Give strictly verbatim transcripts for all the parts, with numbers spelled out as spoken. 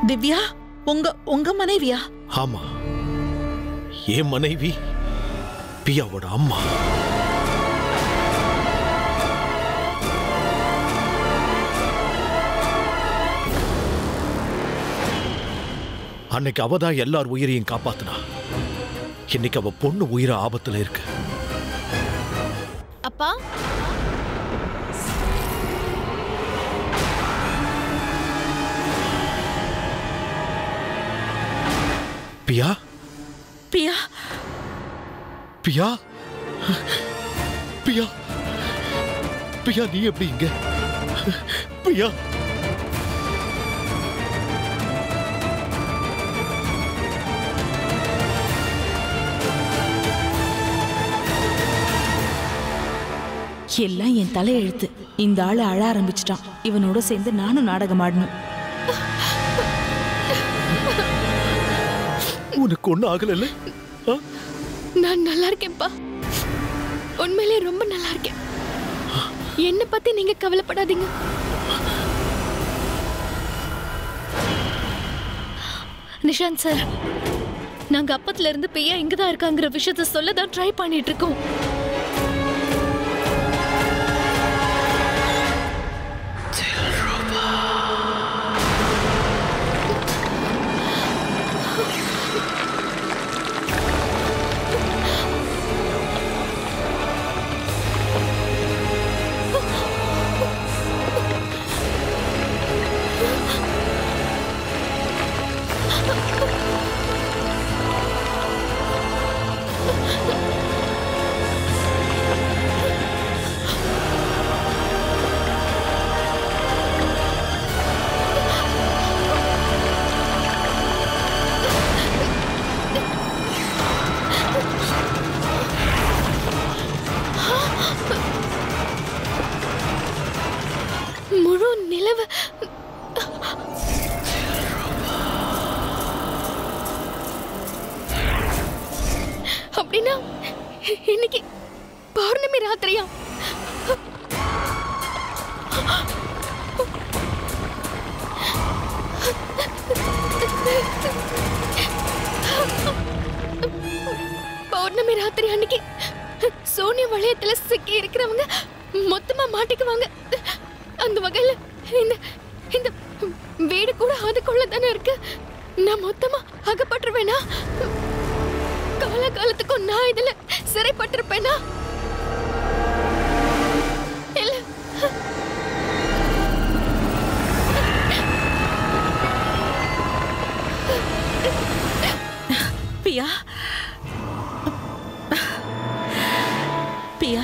திவ்யா உங்க உங்க மனைவியா? ஆமா, என் மனைவி பியாவோட அம்மா. அன்னைக்கு அவதான் எல்லார் உயிரையும் காப்பாத்தினா. இன்னைக்கு அவ பொண்ணு உயிர ஆபத்துல இருக்கு. அப்பா, பியா பியா பியா பியா பியா நீ எப்படி இங்க? பியா எல்லாம் என் தலையெழுத்து. இந்த ஆளு அழ ஆரம்பிச்சிட்டான். இவனோட சேர்ந்து நானும் நாடகம் ஆடணும். உனக்கு ஒண்ணு ஆகல? நான் நல்லா இருக்கேன்ப்பா. உண்மையிலே ரொம்ப நல்லா இருக்கேன். என்ன பத்தி நீங்க கவலைப்படாதீங்க. நிஷாந்த் சார், நாங்க அப்பத்துல இருந்து பியா இங்கதான் இருக்காங்கிற விஷயத்த சொல்லதான் ட்ரை பண்ணிட்டு இருக்கோம். முழு நிலவு அப்படின்னா இன்னைக்கு பௌர்ணமி ராத்திரியா? பௌர்ணமி ராத்திரி அன்னைக்கு சூனிய வளையத்துல சிக்கி இருக்கிறவங்க மொத்தமா மாட்டிக்குவாங்க. அந்த வகையில இந்த இந்த வீடு கூட அதுக்குள்ள தானே இருக்கு. நான் மொத்தமா அகப்பட்டுருவேனா? கால காலத்துக்கும் நான் இதுல சிறைப்பட்டிருப்பேனா? இல்ல, பியா பியா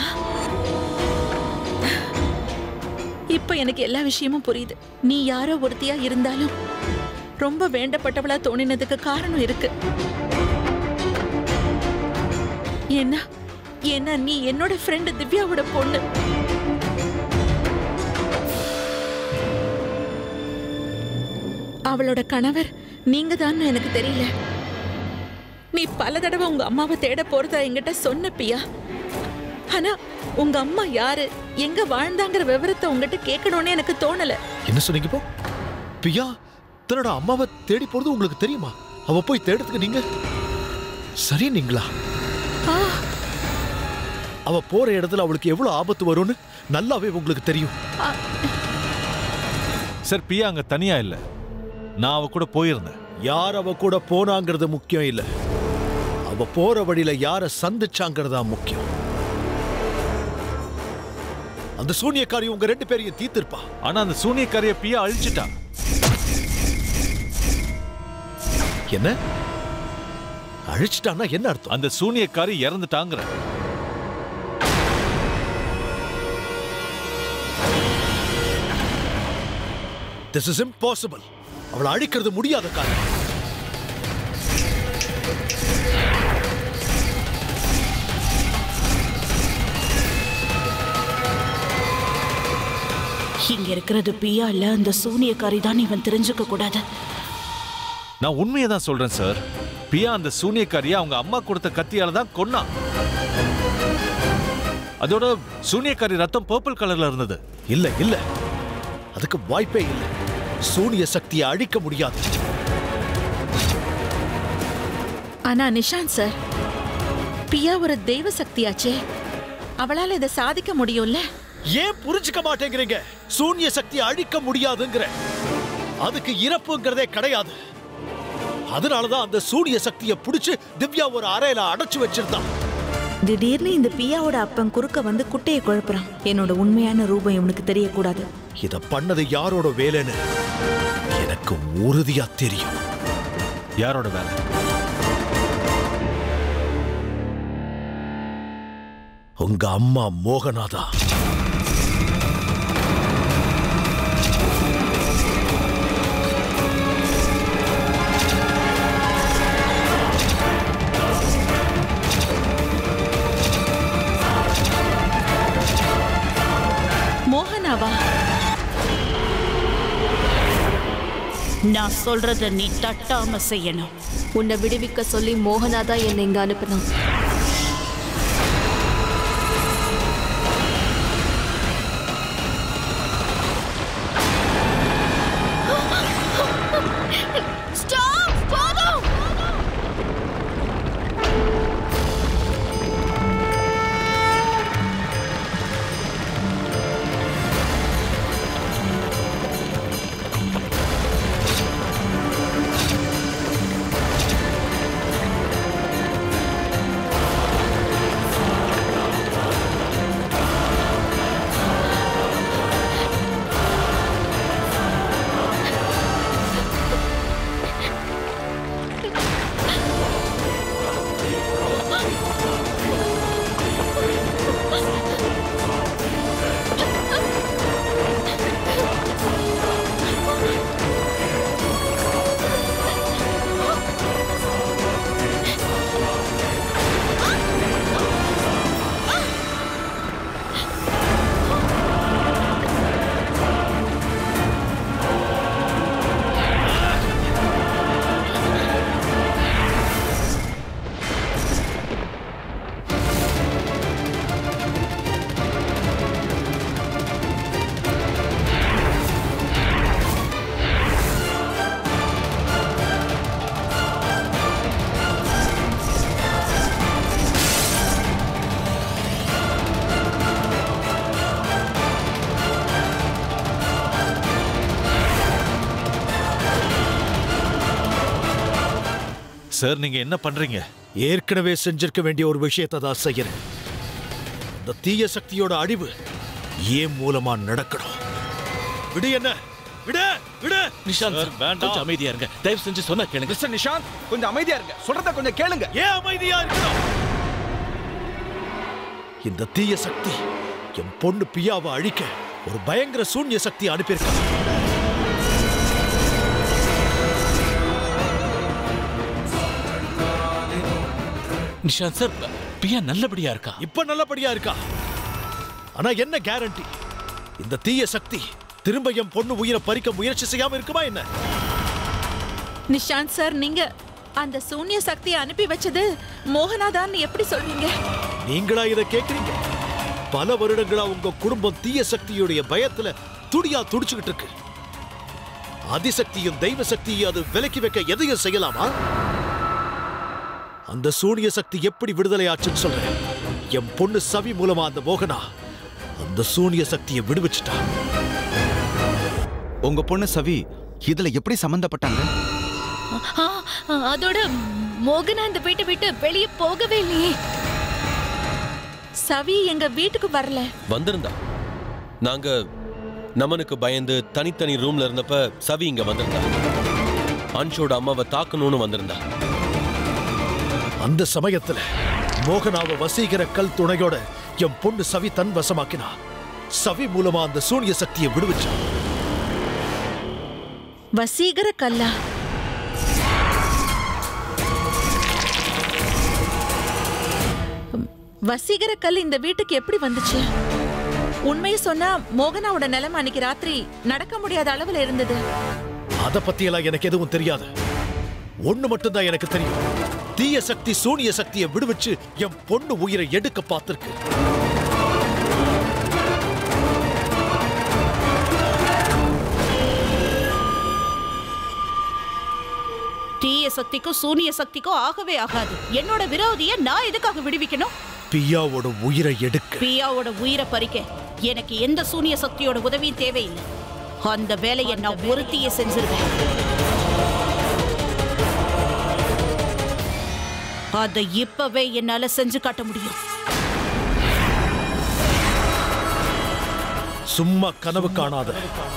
இப்ப எனக்கு எல்லா விஷயமும் புரியுது. நீ யாரோ ஒருத்தியா இருந்தாலும் ரொம்ப வேண்டப்பட்டவளா தோணினதுக்கு காரணம் இருக்கு. என்ன ஏன்னா நீ என்னோட ஃப்ரெண்ட் திவ்யாவோட பொண்ணு. அவளோட கணவர் நீங்க தான் எனக்கு தெரியல. நீ பல தடவை உங்க அம்மாவை தேட போறதா என்கிட்ட சொன்ன பியா. ஆனா உங்க அம்மா யாரு, எங்க வாழ்ந்தாங்கிற விவரத்தை உங்ககிட்ட கேட்கணும்னு எனக்கு தோணல. என்ன சொன்னீங்க இப்போ? பியா தன்னோட அம்மாவை தேடி போறது உங்களுக்கு தெரியுமா? அவ போய் தேடுறதுக்கு நீங்க சரி நீங்களா? அவ போற இடத்துல அவளுக்கு எவ்வளவு ஆபத்து வரும்னு நல்லாவே உங்களுக்கு தெரியும். சார், பியா அங்க தனியா இல்ல, நான் அவ கூட போயிருந்தேன். யார் அவ கூட போனாங்கிறது முக்கியம் இல்ல, அவ போற வழியில யார சந்திச்சாங்கிறதா முக்கியம். அந்த சூனியக்காரி உங்க ரெண்டு பேரையும் தீர்த்திருப்பா. ஆனா அந்த சூனியக்காரிய பியா அழிச்சிட்டா. என்ன அழிச்சிட்டான்னா என்ன அர்த்தம்? அந்த சூனியக்காரி இறந்துட்டாங்கற. This is impossible. அவளை அழிக்கிறது முடியாத காரியம். இங்க இருக்கிறது பியா இல்ல, அந்த சூனியக்காரி தான் இவன் தெரிஞ்சுக்க கூடாது. நான் உண்மையை தான் சொல்றேன் சார். பியா அந்த சூனியக்காரியை அவங்க அம்மா கொடுத்த கத்தியால தான் கொன்னா. அதோட சூனியக்காரி ரத்தம் பர்பிள் கலர்ல இருந்தது. இல்ல இல்ல, அதுக்கு வாய்ப்பே இல்லை. சூனிய சக்தியை அழிக்க முடியாது. ஆனா நிஷாந்த் சார், பியா ஒரு தெய்வ சக்தியாச்சே, அவளால இதை சாதிக்க முடியும்ல? ஏன் புரிஞ்சுக்க மாட்டேங்கிறீங்க? சூன்ய சக்தி அழிக்க முடியாதுங்கிற, அதுக்கு இறப்புங்கிறதே கிடையாது. அதனாலதான் அந்த சூரிய சக்தியை பிடிச்சு திவ்யா ஒரு அறையில அடைச்சு வச்சிருந்தான். திடீர்னு இந்த பியாவோட அப்பன் குறுக்க வந்து குட்டையை குழப்புறான். என்னோட உண்மையான ரூபம் இவனுக்கு தெரியக்கூடாது. இத பண்ணது யாரோட வேலைன்னு எனக்கு உறுதியா தெரியும். யாரோட வேலை? உங்க அம்மா மோகனாதா. மோகனாவா? நான் சொல்றத நீ தட்டாம செய்யணும். உன்னை விடுவிக்க சொல்லி மோகனாதான் என்னை இங்க அனுப்பினான். சார், நீங்க என்ன பண்றீங்க? ஏற்கனவே செஞ்சிருக்க வேண்டிய ஒரு விஷயத்தை தான் செய்யறேன். இந்த தீய சக்தியோட அழிவு ஏன் மூலமா நடக்கணும். விடு, என்ன விடு, விடு. நிஷாந்த் சார், வேண்டாம், கொஞ்சம் அமைதியா இருங்க. தயவு செஞ்சு சொன்னா கேளுங்க. மிஸ்டர் நிஷாந்த், கொஞ்சம் அமைதியா இருங்க. சொல்றத கொஞ்சம் கேளுங்க. ஏன் அமைதியா இருக்கணும்? இந்த தீய சக்தி என் பொண்ணு பியாவை அழிக்க ஒரு பயங்கர சூன்ய சக்தி அனுப்பியிருக்காங்க. நிஷாந்த் சார், பியா நல்லபடியா இருக்கா? இப்ப நல்லபடியா இருக்கா. ஆனா என்ன கேரண்டி இந்த தீய சக்தி திரும்ப என் பொண்ணு உயிரை பறிக்க முயற்சி செய்யாம இருக்குமா என்ன? நிஷாந்த் சார், நீங்க அந்த சூன்ய சக்தியை அனுப்பி வச்சது மோகனாதான் எப்படி சொல்வீங்க? நீங்களா இதை கேக்குறீங்க? பல வருடங்களா உங்க குடும்பம் தீய சக்தியுடைய பயத்துல துடியா துடிச்சுக்கிட்டு இருக்கு. அதிசக்தியும் தெய்வ சக்தியும் அது விலக்கி வைக்க எதையும் செய்யலாமா? அந்த சூரிய சக்தி எப்படி விடுதலை ஆச்சுன்னு சொல்றேன். என் பொண்ணு சவி மூலமா அந்த மோகனா அந்த சூரிய சக்தியை விடுவிச்சுட்டா. உங்க பொண்ணு சவி இதுல எப்படி சம்பந்தப்பட்டாங்க? அதோட மோகனா இந்த வீட்டை விட்டு வெளியே போகவே இல்லையே. சவி எங்க வீட்டுக்கு வரல. வந்திருந்தா. நாங்க நமனுக்கு பயந்து தனித்தனி ரூம்ல இருந்தப்ப சவி இங்க வந்திருந்தா. அன்ஷோட அம்மாவை தாக்கணும்னு வந்திருந்தா. அந்த சமயத்துல மோகனாவை வசீகர கல் துணையோட என் பொண்ணு சவி தன் வசமாக்கினா. சவி மூலமா அந்த சூரிய சக்தியை விடுவிச்சா. வசீகர கல்லா? வசீகர கல் இந்த வீட்டுக்கு எப்படி வந்துச்சு? உண்மையை சொன்னா மோகனாவோட நிலைமை அன்னைக்கு ராத்திரி நடக்க முடியாத அளவுல இருந்தது. அத பத்தி எல்லாம் எனக்கு எதுவும் தெரியாது. ஒண்ணு மட்டும்தான் எனக்கு தெரியும். தீய சக்தி சூனிய சக்தியை விடுவிச்சு என் பொண்ணு உயிரை எடுக்க பார்த்திருக்கு. தீய சக்திக்கும் சூனிய சக்திக்கும் ஆகவே ஆகாது. என்னோட விரோதியை நான் எதுக்காக விடுவிக்கணும்? பியாவோட உயிரை எடுக்க, பியாவோட உயிரை பறிக்க எனக்கு எந்த சூனிய சக்தியோட உதவியும் தேவையில்லை. அந்த வேலையை நான் ஒருத்தியே செஞ்சிருவேன். அதை இப்பவே என்னால செஞ்சு காட்ட முடியும். சும்மா கனவு காணாத.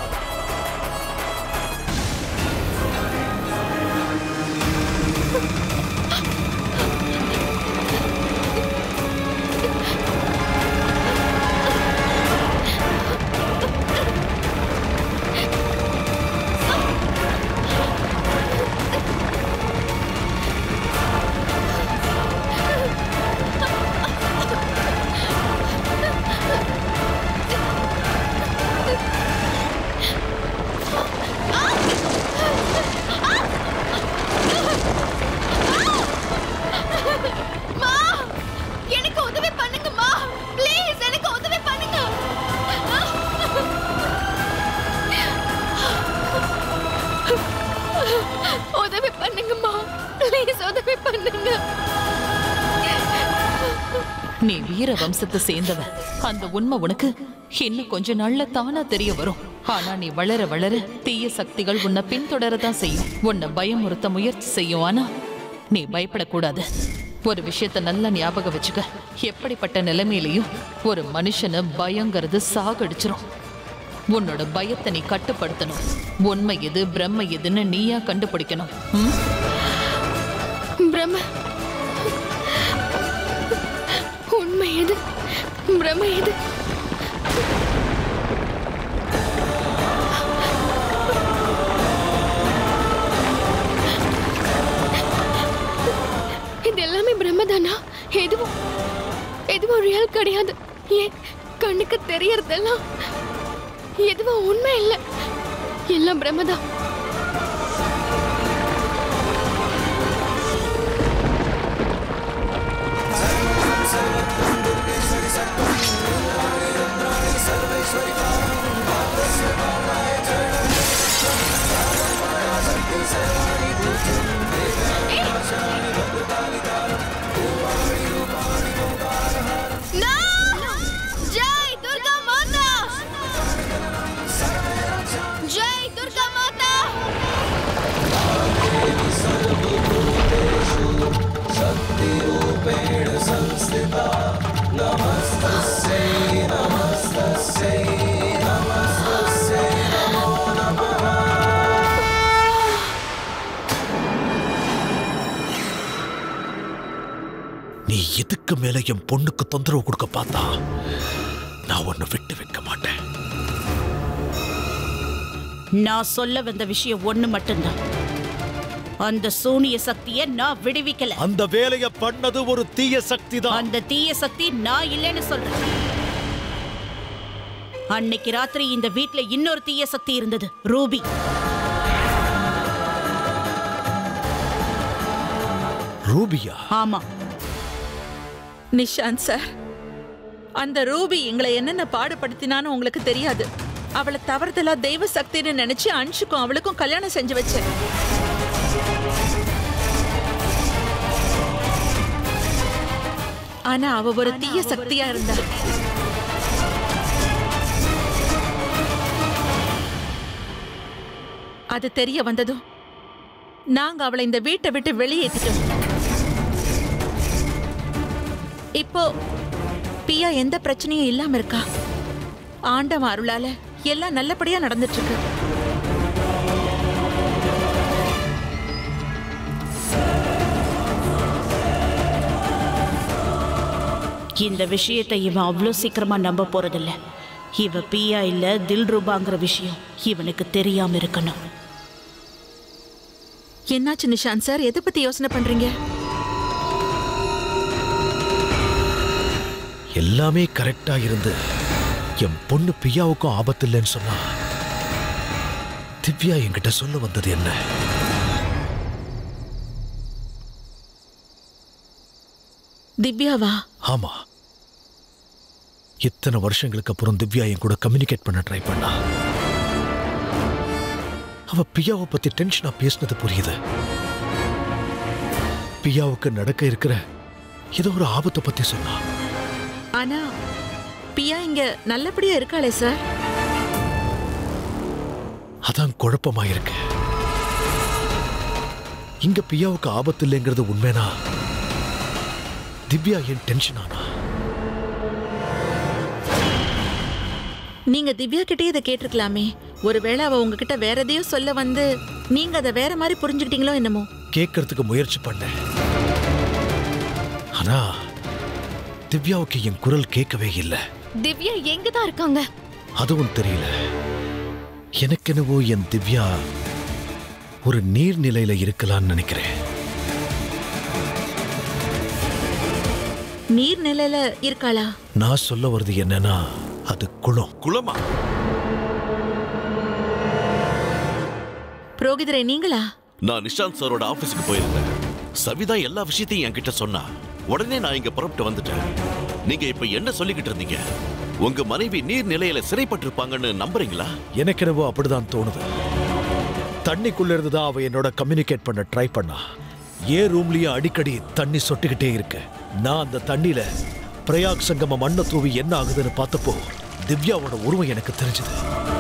உதவி பண்ணுங்கம்மா, ப்ளீஸ் உதவி பண்ணுங்க. நீ வீர வம்சத்தை சேர்ந்தவ. அந்த உண்மை உனக்கு இன்னும் கொஞ்ச நாள்ல தானா தெரிய வரும். ஆனா நீ வளர வளர தீய சக்திகள் உன்னை பின்தொடரதான் செய்யும். உன்னை பயமுறுத்த முயற்சி செய்யும். ஆனா நீ பயப்படக்கூடாது. ஒரு விஷயத்த நல்லா ஞாபகம் வச்சுக்க. எப்படிப்பட்ட நிலைமையிலையும் ஒரு மனுஷனை பயங்கிறது சாகடிச்சிரும். உன்னோட பயத்தை நீ கட்டுப்படுத்தணும். உண்மை எது பிரம்ம எதுன்னு நீயா கண்டுபிடிக்கணும். பிரம்ம உண்மை எது பிரம்ம எது? இது எல்லாமே பிரம்மதானா? எதுவும் எதுவும் ரியல் கிடையாது. ஏன் கண்ணுக்கு தெரியறதெல்லாம் எதுவும் உண்மை இல்ல, எல்லாம் பிரம்மதான். நீ எதுக்கு மேல என் பொண்ணுக்கு தொந்தரவு கொடுக்க பார்த்தா நான் உன்னை விட்டு வைக்க மாட்டேன். நான் சொல்ல வந்த விஷயம் ஒண்ணு மட்டும்தான். அந்த சூனிய சக்தியை நான் விடுவிக்கல. அந்த வேலையை பண்ணது ஒரு தீய சக்தி தான். அந்த தீய சக்தி நான் இல்லைன்னு சொல்றேன். அன்னைக்கு ராத்திரி இந்த வீட்ல இன்னொரு தீய சக்தி இருந்தது, ரூபி. ரூபியா? ஆமா. நிஷாந்த் சார், அந்த ரூபி எங்களை என்னென்ன பாடுபடுத்தினான்னு உங்களுக்கு தெரியாது. அவளை தவறுதலா தெய்வ சக்தின்னு நினைச்சு அன்ஷுக்கும் அவளுக்கும் கல்யாணம் செஞ்சு வச்சேன். ஆனா அவ ஒரு தீய சக்தியா இருந்தா. அது தெரிய வந்ததும் நாங்க அவளை இந்த வீட்டை விட்டு வெளியேற்றிட்டோம். இப்போ பியா எந்த பிரச்சனையும் இல்லாம இருக்கா. ஆண்டவன் அருளால எல்லாம் நல்லபடியா நடந்துட்டு இருக்கு. இந்த விஷயத்தை இவன் அவ்வளோ சீக்கிரமா நம்ப போறதில்ல. இவ பியா இல்ல தில்ரூபாங்கிற விஷயம் இவனுக்கு தெரியாம இருக்கணும். என்னாச்சு நிஷாந்த் சார்? எதை பத்தி யோசனை பண்றீங்க? எல்லாமே கரெக்டா இருந்து என் பொண்ணு பியாவுக்கும் ஆபத்து இல்லைன்னு சொன்னா திவ்யா என்கிட்ட சொல்ல வந்தது என்ன? திவ்யாவா? ஆமா. இத்தனை வருஷங்களுக்கு அப்புறம் திவ்யா என் கூட கம்யூனிகேட் பண்ண ட்ரை பண்ணா. அவ பியாவை பத்தி டென்ஷனா பேசினது புரியுது. பியாவுக்கு நடக்க இருக்கிற ஏதோ ஒரு ஆபத்தை பத்தி சொன்னா. ஆனா பியா இங்க நல்லபடியா இருக்காளே சார். அதான் குழப்பமாயிருக்கு. இங்க பியாவுக்கு ஆபத்து இல்லைங்கிறது உண்மைனா திவ்யா ஏன் டென்ஷன் ஆனா? நீங்க திவ்யா கிட்டே இதை கேட்டிருக்கலாமே. ஒருவேளை அவ உங்ககிட்ட வேற எதையோ சொல்ல வந்து நீங்க அதை வேற மாதிரி புரிஞ்சுக்கிட்டீங்களோ என்னமோ. கேட்கறதுக்கு முயற்சி பண்ணேன். ஆனா திவ்யாவுக்கு என் குரல் கேட்கவே இல்லை. திவ்யா எங்க தான் இருக்காங்க? அதுவும் தெரியல. எனக்கு என்னவோ என் திவ்யா ஒரு நீர்நிலையில இருக்கலாம்னு நினைக்கிறேன். நீர்நிலையில இருக்காளா? நான் சொல்ல வருது என்னன்னா அது குளம். குளமா? புரோகிதரே நீங்களா? நான் நிஷாந்த் சாரோட ஆபீஸ்க்கு போயிருந்தேன். சவிதா எல்லா விஷயத்தையும் என்கிட்ட சொன்னா. உடனே நான் இங்க புறப்பட்டு வந்துட்டேன். நீங்க இப்ப என்ன சொல்லிக்கிட்டு இருந்தீங்க? உங்க மனைவி நீர் நிலையில சிறைப்பட்டிருப்பாங்கன்னு நம்புறீங்களா? எனக்கு என்னவோ அப்படிதான் தோணுது. தண்ணிக்குள்ள இருந்துதான் அவ என்னோட கம்யூனிகேட் பண்ண ட்ரை பண்ணா. ஏன் ரூம்லயே அடிக்கடி தண்ணி சொட்டுக்கிட்டே இருக்கு. நான் அந்த தண்ணியில பிரயாக் சங்கம மண்ணை தூவி என்ன ஆகுதுன்னு பார்த்தப்போ திவ்யாவோட உருவம் எனக்கு தெரிஞ்சது.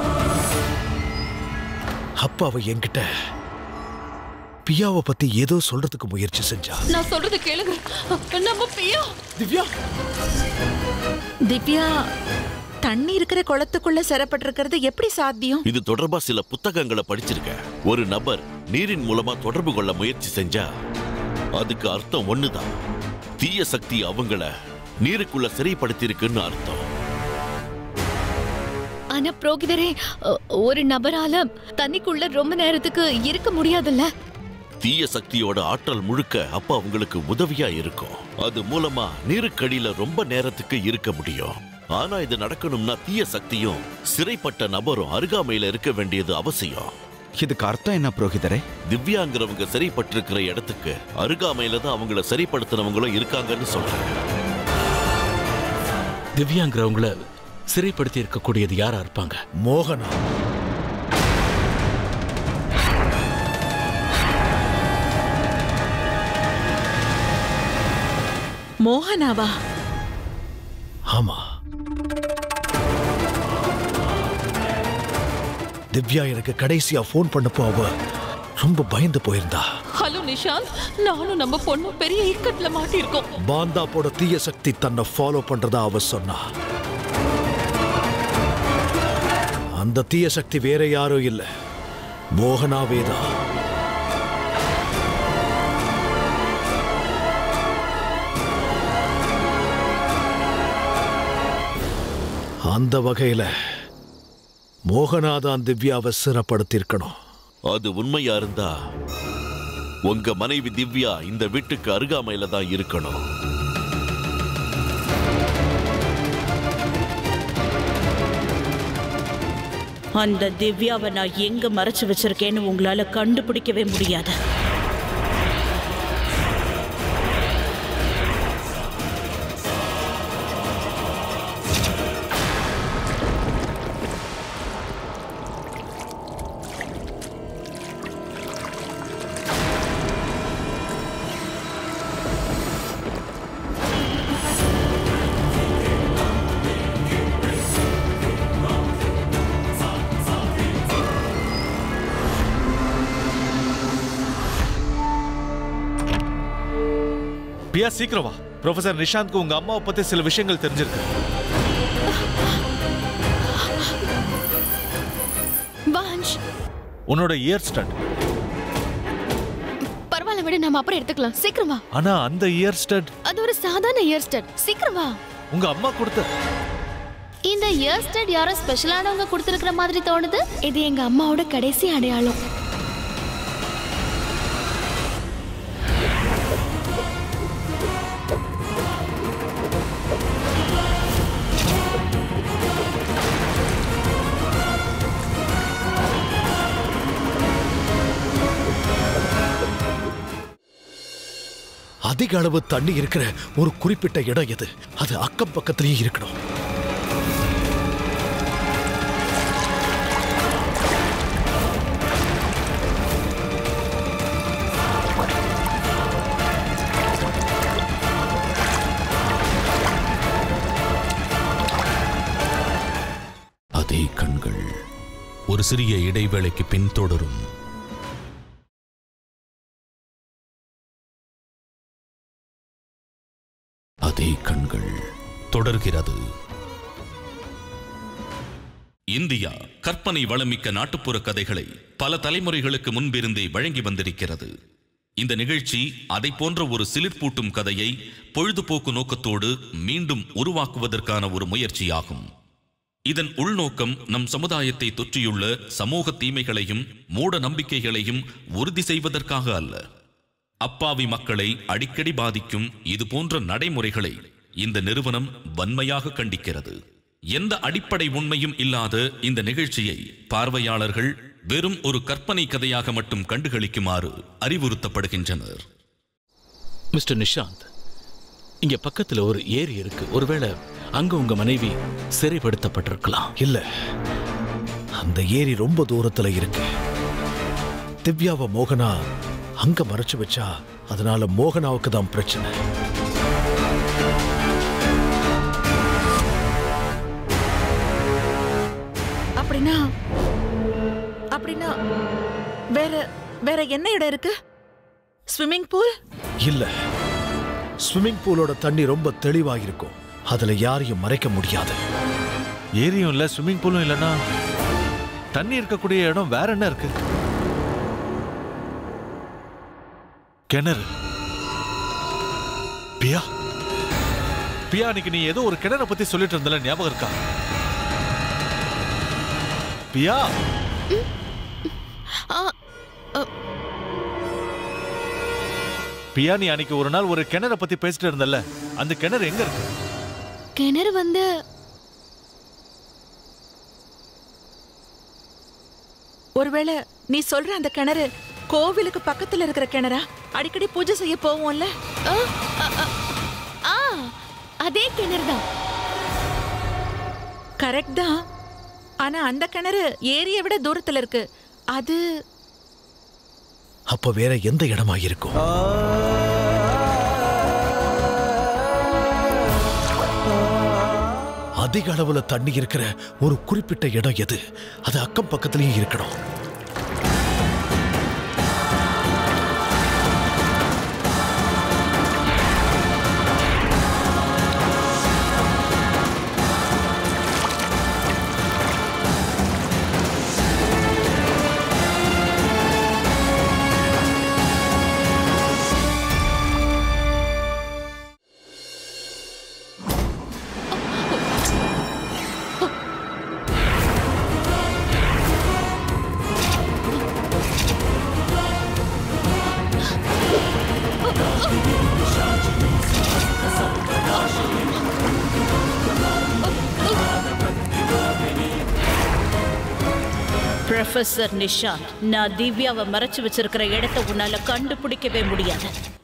அப்ப அவ என்கிட்ட பியாவை பத்தி ஏதோ சொல்றதுக்கு முயற்சி செஞ்சா. நான் சொல்றது கேளுங்க. நம்ம பியா. திவ்யா திவ்யா தண்ணி இருக்கிற குளத்துக்குள்ள சிறப்பட்டிருக்கிறது எப்படி சாத்தியம்? இது தொடர்பா சில புத்தகங்களை படிச்சிருக்கேன். ஒரு நபர் நீரின் மூலமா தொடர்பு கொள்ள முயற்சி செஞ்சா அதுக்கு அர்த்தம் ஒண்ணுதான். தீய சக்தி அவங்கள நீருக்குள்ள சிறைப்படுத்திருக்குன்னு அர்த்தம். ஆனா புரோகிதரே, ஒரு நபரால தண்ணிக்குள்ள ரொம்ப நேரத்துக்கு இருக்க முடியாதுல்ல. தீய சக்தியோட ஆற்றல் முழுக்க அப்ப அவங்களுக்கு உதவியா இருக்கும். அது மூலமா நீருக்கடியில ரொம்ப நேரத்துக்கு இருக்க முடியும். ஆனா இது நடக்கணும்னா தீய சக்தியும் சிறைப்பட்ட நபரும் அருகாமையில இருக்க வேண்டியது அவசியம். இதுக்கு அர்த்தம் என்ன புரோகிதரே? திவ்யாங்கிறவங்க சிறைப்பட்டிருக்கிற இடத்துக்கு அருகாமையில தான் அவங்கள சிறைப்படுத்தினவங்களும் இருக்காங்கன்னு சொல்றேன். திவ்யாங்கிறவங்கள சிறைப்படுத்தி இருக்கக்கூடியது யாரா இருப்பாங்க? மோகனா. மோகனாவா? ஆமா. திவ்யா எனக்கு கடைசியா போன் பண்ணப்போ அவ ரொம்ப பயந்து போயிருந்தா. ஹலோ நிஷாந்த், நானும் நம்ம பொண்ணு பெரிய இக்கட்ல மாட்டிருக்கோம். பாந்தாப்போட தீய சக்தி தன்னை ஃபாலோ பண்றதா அவ சொன்னா. அந்த தீய சக்தி வேற யாரும் இல்ல, மோகனாவேதான். அந்த வகையில மோகனாதான் திவ்யாவை சிறப்படுத்திருக்கணும். அது உண்மையா இருந்தா உங்க மனைவி திவ்யா இந்த வீட்டுக்கு அருகாமையில தான் இருக்கணும். அந்த திவ்யாவை நான் எங்க மறைச்சு வச்சிருக்கேன்னு உங்களால கண்டுபிடிக்கவே முடியாது. பியா சீக்கிரம் வா. ப்ரொஃபசர் நிஷாந்த்க்கு உங்க அம்மாவை பத்தி சில விஷயங்கள் தெரிஞ்சிருக்கு. வாஞ்ச், உன்னோட இயர் ஸ்டட். பரவாயில்ல விட, நாம அப்புறம் எடுத்துக்கலாம். சீக்கிரம் வா. ஆனா அந்த இயர் ஸ்டட் அது ஒரு சாதாரண இயர் ஸ்டட். சீக்கிரம் வா. உங்க அம்மா கொடுத்த இந்த இயர் ஸ்டட் யாரோ ஸ்பெஷலானவங்க கொடுத்திருக்கிற மாதிரி தோணுது. இது எங்க அம்மாவோட கடைசி அடையாளம். அதிக அளவு தண்ணி இருக்கிற ஒரு குறிப்பிட்ட இடம் எது? அது அக்கம் பக்கத்திலேயே இருக்கணும். ஒரு சிறிய இடைவேளைக்கு பின் தொடரும். அதே கண்கள் தொடர்கிறது. இந்தியா கற்பனை வளமிக்க நாட்டுப்புற கதைகளை பல தலைமுறைகளுக்கு முன்பிருந்தே வழங்கி வந்திருக்கிறது. இந்த நிகழ்ச்சி அதை போன்ற ஒரு சிலிர்ப்பூட்டும் கதையை பொழுதுபோக்கு நோக்கத்தோடு மீண்டும் உருவாக்குவதற்கான ஒரு முயற்சியாகும். இதன் உள்நோக்கம் நம் சமுதாயத்தை தொற்றியுள்ள சமூக தீமைகளையும் மூட நம்பிக்கைகளையும் உறுதி செய்வதற்காக அல்ல. அப்பாவி மக்களை அடிக்கடி பாதிக்கும் இது போன்ற நடைமுறைகளை இந்த நிறுவனம் வன்மையாக கண்டிக்கிறது. எந்த அடிப்படை உண்மையும் இல்லாத இந்த நிகழ்ச்சியை பார்வையாளர்கள் வெறும் ஒரு கற்பனை கதையாக மட்டும் கண்டுகளிக்குமாறு அறிவுறுத்தப்படுகின்றனர். மிஸ்டர் நிஷாந்த், இங்க பக்கத்துல ஒரு ஏரி இருக்கு. ஒருவேளை அங்க உங்க மனைவி சிறைப்படுத்தப்பட்டிருக்கலாம். இல்ல, அந்த ஏரி ரொம்ப தூரத்துல இருக்கு. திவ்யாவை மோகனா அங்க மறைச்சு வச்சா அதனால மோகனாவுக்கு தான் பிரச்சனை. அப்படின்னா அப்படின்னா வேற வேற என்ன இடம் இருக்கு? Swimming pool? இல்ல, ஸ்விம்மிங் பூலோட தண்ணி ரொம்ப தெளிவா இருக்கும். அதுல யாரையும் மறைக்க முடியாது. ஏரியும் இல்ல, ஸ்விம்மிங் பூலும் இல்லைன்னா தண்ணி இருக்கக்கூடிய இடம் வேற என்ன இருக்கு? கிணறு. பியா பியா அன்னைக்கு நீ ஏதோ ஒரு கிணறை பத்தி சொல்லிட்டு இருந்தல, ஞாபகம் இருக்கா? பியா பியா நீ அன்னைக்கு ஒரு நாள் ஒரு கிணறை பத்தி பேசிட்டு இருந்தல, அந்த கிணறு எங்க இருக்கு? கிணறு வந்து ஒருவேளை நீ சொல்ற அந்த கிணறு கோவிலுக்கு பக்கத்துல இருக்கிற கிணறா? அடிக்கடி பூஜை செய்ய போவோம்ல? ஆ, அதே கிணறு தான். கரெக்ட் தான். ஆனா அந்த கிணறு ஏரியை விட தூரத்துல இருக்கு. அது அப்ப வேற எந்த இடமா இருக்கும்? அதிக அளவுல தண்ணி இருக்கிற ஒரு குறிப்பிட்ட இடம் எது? அது அக்கம் பக்கத்திலேயே இருக்கணும். ப்ரொஃபசர் நிஷாந்த், நான் திவ்யாவை மறைச்சு வச்சிருக்கிற இடத்தை உன்னால கண்டுபிடிக்கவே முடியாது.